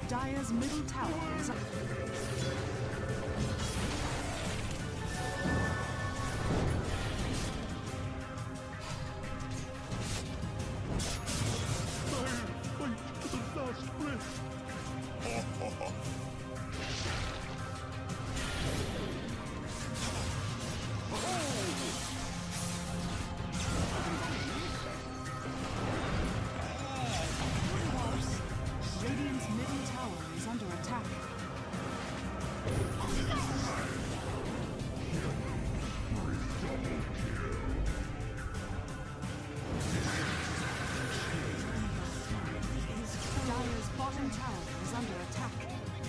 Dire's middle tower is Fight to the last breath. Radiant's middle tower is under attack. Dire's bottom tower is under attack.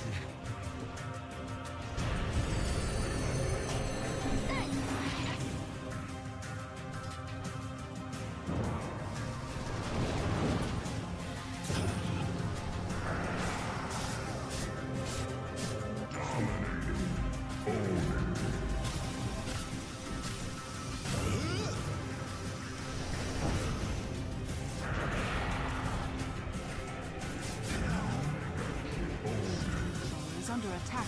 Is under attack.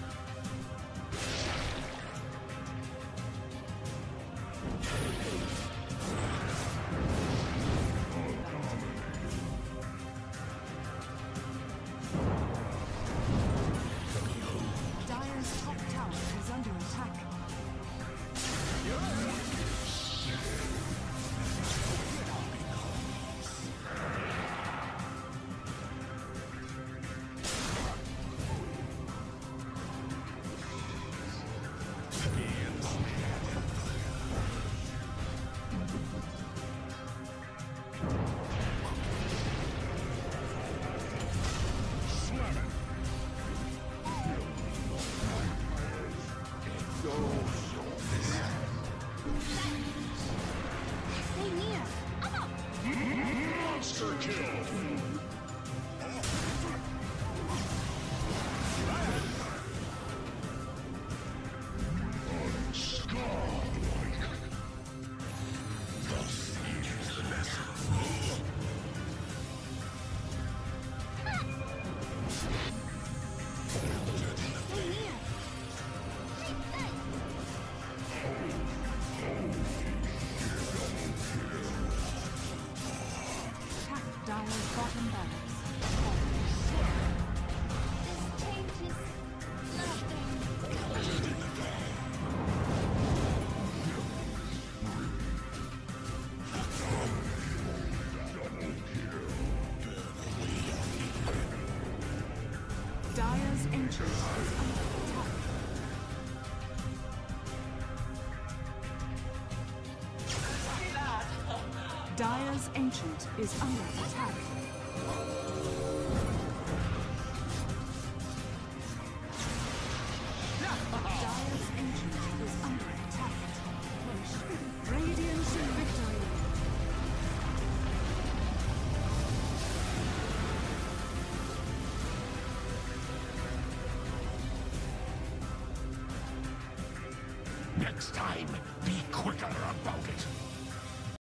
Dire's top tower is under attack. Stay near. Monster kill! Stay near. Attack Dire's bottom barracks. Changes nothing. Dire's ancient is under attack. Dire's ancient is under attack. Dire's ancient is under attack. Radiant's victory. Next time, be quicker about it.